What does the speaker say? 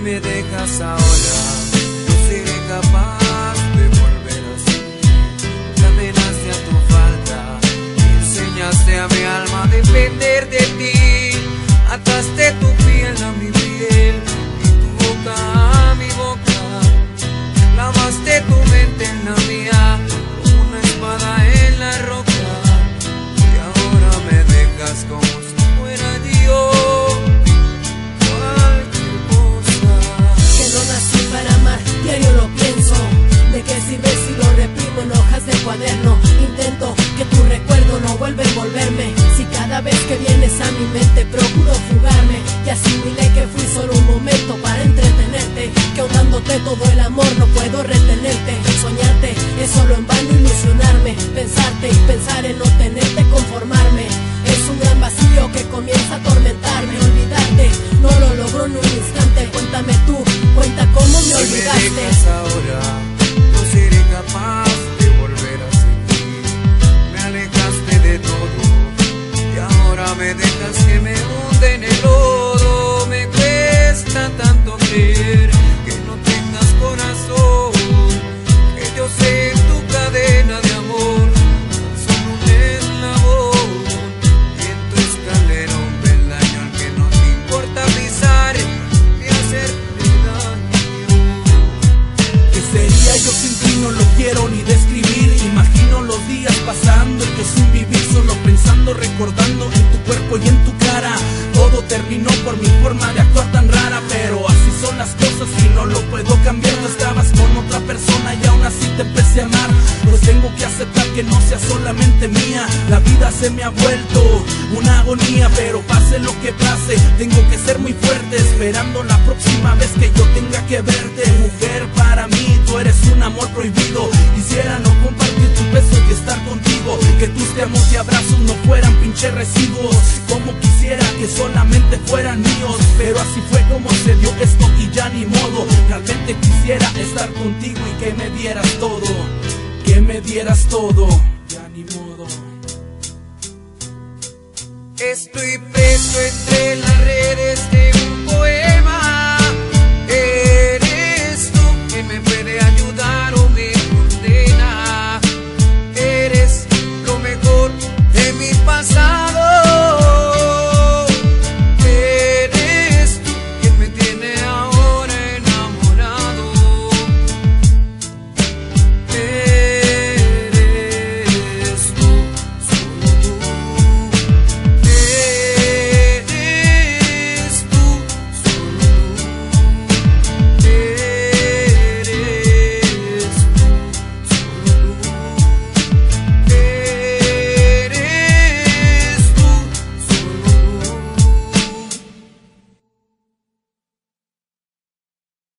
me dejas ahora, no seré capaz de volver a sentir. Cadenaste a tu falta, enseñaste a mi alma a depender de ti. Ataste tu piel a mi piel y tu boca a mi boca. Clavaste tu mente en la mía como una espada en la roca. Y ahora me dejas como si fuera yo cualquier cosa. Que no nací para amar, diario lo pienso. ¿De qué sirve si lo reprimo en hojas de cuaderno? Intento que tu recuerdo no vuelva a envolverme. Si cada vez que vienes a mi mente procuro fugarme, y asimilé que fui solo un momento para entretenerte, que ahondándote todo el amor no puedo retenerte. Soñarte es solo en vano ilusionarme, pensarte y pensar en no tenerte, conformarme. Es un gran vacío que comienza a atormentarme. Olvidarte no lo logro en un instante. Cuéntame tú, cuenta cómo me olvidaste. Si me dejas ahora, no seré capaz de volver a sentir. Me alejaste de todo y ahora me dejas que me hunde en el lodo. Me cuesta tanto creer que no tengas corazón, que yo sé tu cadena de amor solo un eslabón, y en tu escalera un peldaño al que no te importa pisar y hacerte daño. ¿Qué sería yo sin ti? No lo quiero ni describir. Imagino los días pasando y yo sin vivir, solo pensando, recordando en tu cuerpo y en tu cara. Todo terminó por mi forma de actuar tan rara, pero así son las cosas y no lo puedo cambiar. Tú estabas con otra persona y aún así te empecé a amar. Pues tengo que aceptar que no sea solamente mía. La vida se me ha vuelto una agonía, pero pase lo que pase, tengo que ser muy fuerte, esperando la próxima vez que yo tenga que verte. Mujer, para mí tú eres un amor prohibido. Quisiera no compartir tus besos y estar contigo, que tus te amos y abrazos no fueran pinche residuos. Como quisiera que solamente fueran míos, pero así fue como se dio esto y ya ni modo. Realmente quisiera estar contigo y que me dieras todo, que me dieras todo, ya ni modo. Estoy preso entre las redes de un poema. Eres tú quien me puede ayudar.